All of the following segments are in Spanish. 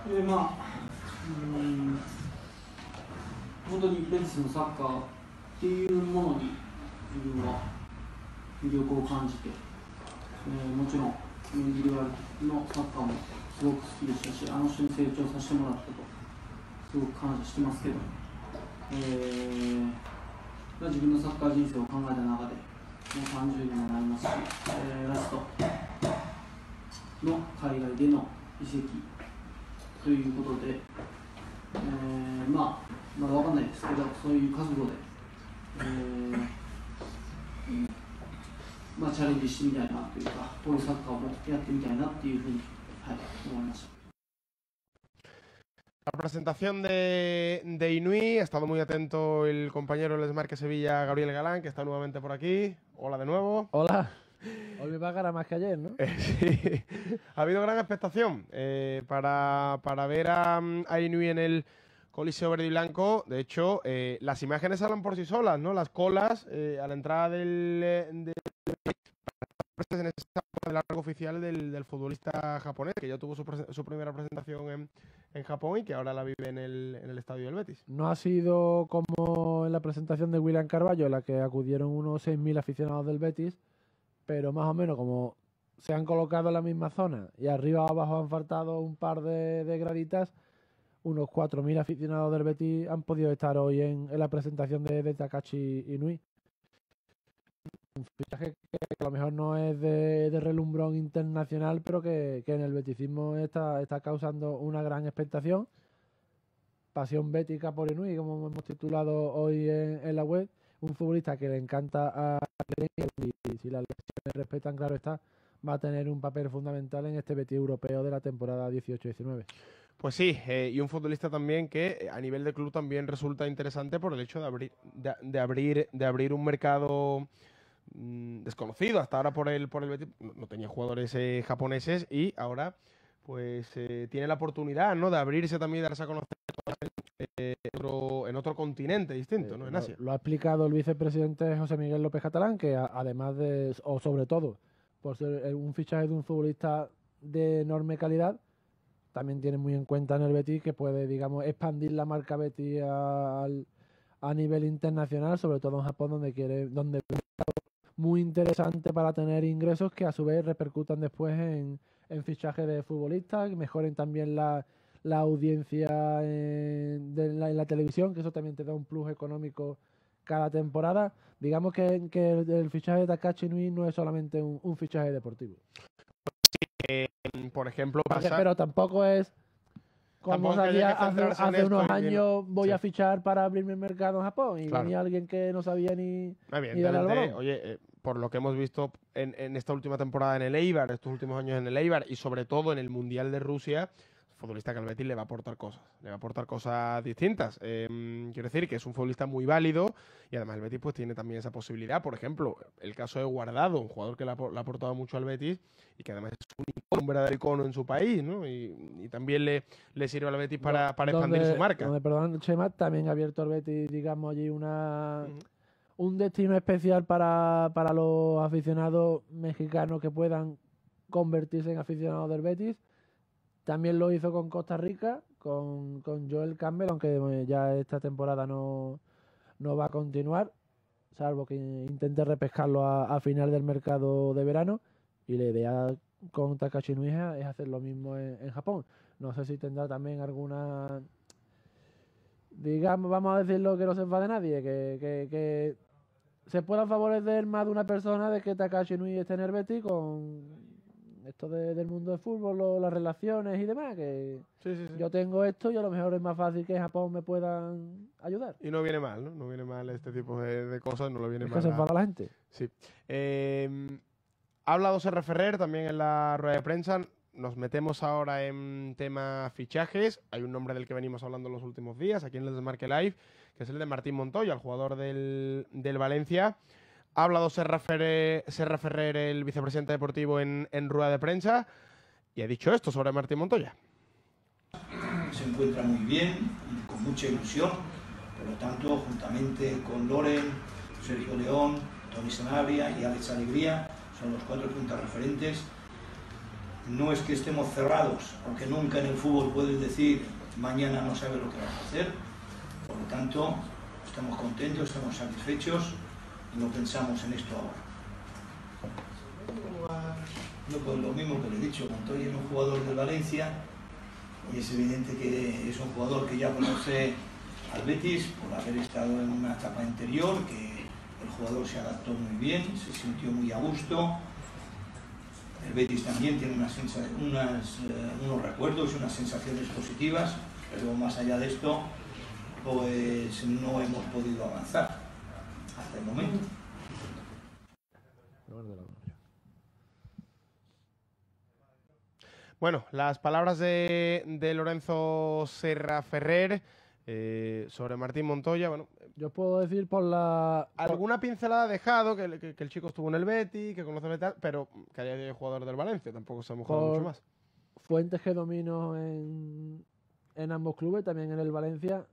本当にベティスのサッカーっていうものに自分は魅力を感じて、もちろんメンディリバルのサッカーもすごく好きでしたし、あの人に成長させてもらったとすごく感謝してますけど、自分のサッカー人生を考えた中でもう30年になりますし、ラストの海外での移籍ということで、まだ分かんないですけど、そういう覚悟で、チャレンジしてみたいなというか、こういうサッカーもやってみたいなっていうふうに、思いました。 La presentación de Inui, ha estado muy atento el compañero del Marque Sevilla, Gabriel Galán, que está nuevamente por aquí. Hola de nuevo. Hola. Hoy me va a ganar más que ayer, ¿no? Sí. Ha habido gran expectación para ver a Inui en el Coliseo Verde y Blanco. De hecho, las imágenes hablan por sí solas, ¿no? Las colas a la entrada del largo oficial del futbolista japonés, que ya tuvo su primera presentación en Japón y que ahora la vive en el estadio del Betis. No ha sido como en la presentación de William Carballo, en la que acudieron unos 6.000 aficionados del Betis, pero más o menos como se han colocado en la misma zona y arriba o abajo han faltado un par de graditas, unos 4.000 aficionados del Betis han podido estar hoy en la presentación de Takashi Inui. Un fichaje que a lo mejor no es de relumbrón internacional, pero que en el beticismo está causando una gran expectación. Pasión bética por Inui, como hemos titulado hoy en la web. Un futbolista que le encanta a y si las lesiones respetan, claro está, va a tener un papel fundamental en este Betis europeo de la temporada 18-19. Pues sí, y un futbolista también que a nivel de club también resulta interesante por el hecho de abrir un mercado desconocido hasta ahora por el Betis. No tenía jugadores japoneses y ahora pues tiene la oportunidad, ¿no?, de abrirse también y darse a conocer en otro continente distinto, ¿no?, en Asia. Lo ha explicado el vicepresidente José Miguel López Catalán, que además de, o sobre todo, por ser un fichaje de un futbolista de enorme calidad, también tiene muy en cuenta en el Betis que puede, digamos, expandir la marca Betis a nivel internacional, sobre todo en Japón, donde muy interesante para tener ingresos que a su vez repercutan después en fichajes de futbolistas, que mejoren también la audiencia en la televisión, que eso también te da un plus económico cada temporada. Digamos que el fichaje de Takashi Inui no es solamente un fichaje deportivo. Por ejemplo, pero tampoco es como hace unos años voy a fichar para abrirme el mercado en Japón y venía alguien que no sabía ni darle al balón. Oye, por lo que hemos visto en esta última temporada en el Eibar, estos últimos años en el Eibar y sobre todo en el Mundial de Rusia, futbolista que al Betis le va a aportar cosas distintas. Quiero decir que es un futbolista muy válido y además el Betis pues tiene también esa posibilidad. Por ejemplo, el caso de Guardado, un jugador que le ha aportado mucho al Betis y que además es un verdadero icono en su país, ¿no? Y también le sirve al Betis para expandir su marca. Perdón, Chema, también ha abierto el Betis, digamos, allí un destino especial para los aficionados mexicanos que puedan convertirse en aficionados del Betis. También lo hizo con Costa Rica, con Joel Campbell, aunque ya esta temporada no va a continuar, salvo que intente repescarlo a final del mercado de verano. Y la idea con Takashi Inui es hacer lo mismo en Japón. No sé si tendrá también alguna, digamos, vamos a decirlo, que no se enfade nadie, que se pueda favorecer más de una persona de que Takashi Inui esté en el Betis con esto del mundo del fútbol, las relaciones y demás, que sí. Yo tengo esto y a lo mejor es más fácil que en Japón me puedan ayudar. Y no viene mal, ¿no? No viene mal este tipo de cosas, no lo viene mal. Es que se enfada la gente. Sí. Ha hablado Serra Ferrer también en la rueda de prensa. Nos metemos ahora en tema fichajes. Hay un nombre del que venimos hablando en los últimos días, aquí en el Desmarque Live, que es el de Martín Montoya, el jugador del Valencia. Ha hablado Serra Ferrer, el vicepresidente deportivo, en rueda de prensa, y ha dicho esto sobre Martín Montoya. Se encuentra muy bien, con mucha ilusión, por lo tanto, juntamente con Loren, Sergio León, Tony Sanabria y Alex Alegría, son los 4 puntas referentes. no es que estemos cerrados, porque nunca en el fútbol puedes decir mañana no sabes lo que vas a hacer. Por lo tanto, estamos contentos, estamos satisfechos y no pensamos en esto ahora. No, pues lo mismo que le he dicho, Montoya es un jugador del Valencia y es evidente que es un jugador que ya conoce al Betis por haber estado en una etapa anterior, que el jugador se adaptó muy bien, se sintió muy a gusto. El Betis también tiene unos recuerdos y unas sensaciones positivas, pero más allá de esto, pues no hemos podido avanzar hasta el momento. Bueno, las palabras de Lorenzo Serra Ferrer sobre Martín Montoya, bueno, Yo puedo decir por la... alguna pincelada ha dejado, que el chico estuvo en el Betis, que conoce el tal, pero que haya sido jugador del Valencia, tampoco se ha mojado mucho más. Fuentes que domino en ambos clubes, también en el Valencia,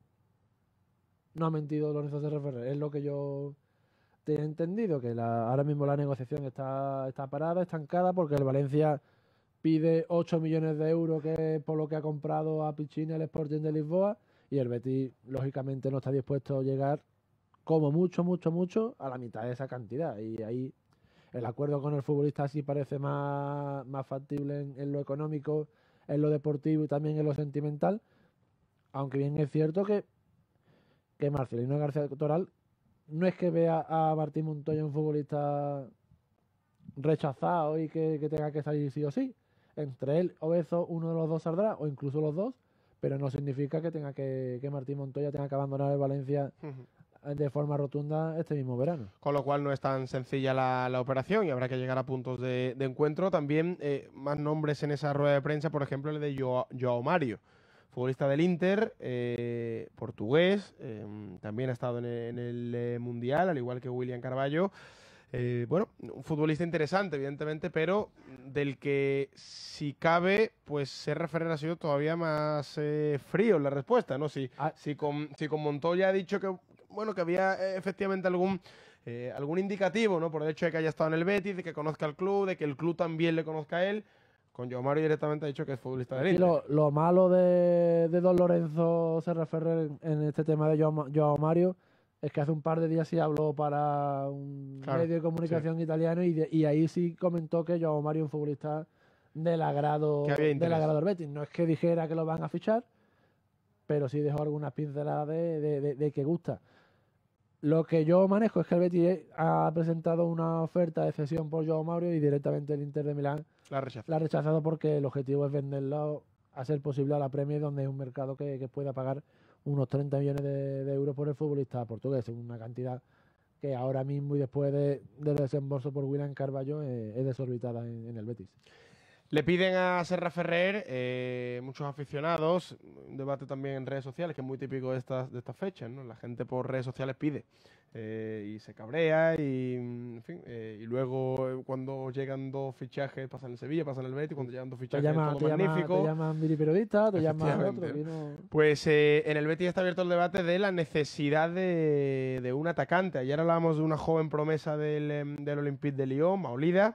no ha mentido Lorenzo Serra Ferrer. Es lo que yo tenía entendido, que ahora mismo la negociación está parada, estancada, porque el Valencia pide 8 millones de euros, que es por lo que ha comprado a Pichini el Sporting de Lisboa, y el Betis, lógicamente, no está dispuesto a llegar como mucho a la mitad de esa cantidad. Y ahí el acuerdo con el futbolista sí parece más factible en lo económico, en lo deportivo y también en lo sentimental. Aunque bien es cierto que Marcelino García Toral no es que vea a Martín Montoya un futbolista rechazado y que tenga que salir sí o sí. Entre él o Bezo, uno de los dos saldrá, o incluso los dos, pero no significa que Martín Montoya tenga que abandonar el Valencia de forma rotunda este mismo verano. Con lo cual no es tan sencilla la operación y habrá que llegar a puntos de encuentro. También más nombres en esa rueda de prensa, por ejemplo el de Joao Mario, futbolista del Inter, portugués, también ha estado en el Mundial, al igual que William Carballo. Bueno, un futbolista interesante, evidentemente, pero del que, si cabe, pues Serra Ferrer ha sido todavía más frío en la respuesta, ¿no? Si con Montoya ha dicho que, bueno, que había efectivamente algún indicativo, ¿no? Por el hecho de que haya estado en el Betis, de que conozca al club, de que el club también le conozca a él. Con Joao Mario directamente ha dicho que es futbolista del Inter. Lo malo de don Lorenzo Serra Ferrer en este tema de Joao Mario es que hace un par de días sí habló para un medio de comunicación italiano y ahí sí comentó que Joao Mario es un futbolista del agrado del Betis. No es que dijera que lo van a fichar, pero sí dejó algunas pinceladas de que gusta. Lo que yo manejo es que el Betis ha presentado una oferta de cesión por Joao Mario y directamente el Inter de Milán la ha rechazado porque el objetivo es venderlo a ser posible a la Premier, donde es un mercado que pueda pagar unos 30 millones de euros por el futbolista portugués. Es una cantidad que ahora mismo y después del desembolso por William Carballo es desorbitada en el Betis. Le piden a Serra Ferrer muchos aficionados, un debate también en redes sociales, que es muy típico de estas fechas, ¿no? La gente por redes sociales pide y se cabrea y, en fin, y luego cuando llegan dos fichajes, pasan en Sevilla, pasan en el Betis, cuando llegan dos fichajes todo magnífico. Te llaman miliperiodista, te llaman otro. Pues en el Betis está abierto el debate de la necesidad de un atacante. Ayer hablábamos de una joven promesa del Olympique de Lyon, Maolida.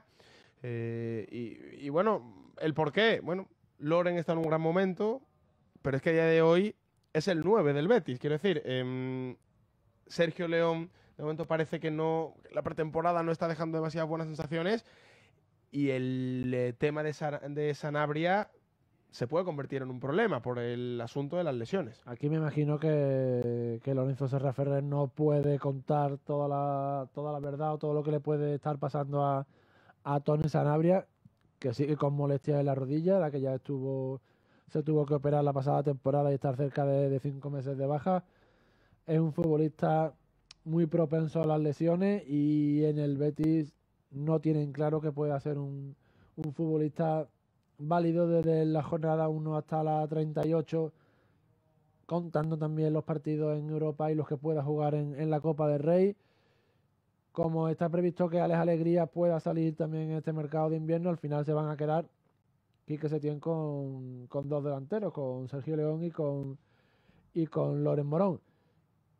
Y bueno, ¿el por qué? Bueno, Loren está en un gran momento, pero es que a día de hoy es el 9 del Betis. Quiero decir, Sergio León de momento parece que la pretemporada no está dejando demasiadas buenas sensaciones y el tema de Sanabria se puede convertir en un problema por el asunto de las lesiones. Aquí me imagino que Lorenzo Serra Ferrer no puede contar toda la verdad o todo lo que le puede estar pasando a Tony Sanabria, que sigue con molestias en la rodilla, la que ya se tuvo que operar la pasada temporada y estar cerca de 5 meses de baja. Es un futbolista muy propenso a las lesiones y en el Betis no tienen claro que pueda ser un futbolista válido desde la jornada 1 hasta la 38, contando también los partidos en Europa y los que pueda jugar en la Copa del Rey. Como está previsto que Alex Alegría pueda salir también en este mercado de invierno, al final se van a quedar Quique Setién con dos delanteros, con Sergio León y con Loren Morón.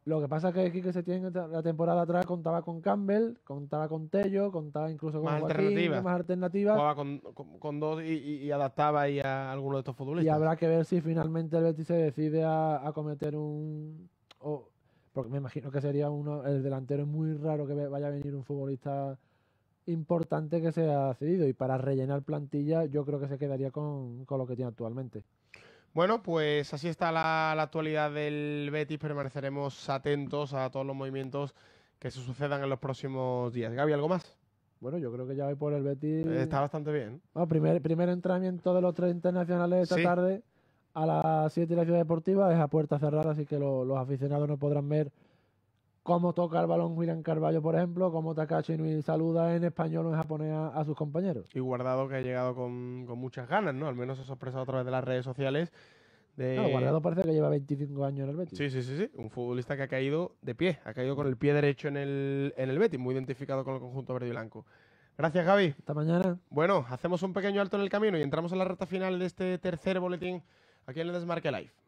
Lo que pasa es que Quique Setién la temporada atrás contaba con Campbell, contaba con Tello, contaba incluso con Más Joaquín, alternativas. con más alternativas. Jugaba con dos y adaptaba ahí a alguno de estos Y futbolistas. habrá que ver si finalmente el Betis se decide a cometer porque me imagino que sería el delantero es muy raro que vaya a venir un futbolista importante que sea cedido. Y para rellenar plantilla yo creo que se quedaría con lo que tiene actualmente. Bueno, pues así está la actualidad del Betis. Permaneceremos atentos a todos los movimientos que se sucedan en los próximos días. Gaby, ¿algo más? Bueno, yo creo que ya voy por el Betis. Está bastante bien. Primer entrenamiento de los 3 internacionales esta Sí. tarde a las 7 de la Ciudad Deportiva, es a puerta cerrada, así que los aficionados no podrán ver cómo toca el balón William Carvalho, por ejemplo, cómo Takashi Inui saluda en español o en japonés a sus compañeros. Y Guardado, que ha llegado con muchas ganas, ¿no? Al menos eso ha expresado a través de las redes sociales. No, Guardado parece que lleva 25 años en el Betis. Sí. Un futbolista que ha caído de pie, ha caído con el pie derecho en el Betis, muy identificado con el conjunto verde y blanco. Gracias, Gaby. Hasta mañana. Bueno, hacemos un pequeño alto en el camino y entramos en la recta final de este tercer boletín aquí en el Desmarque Live.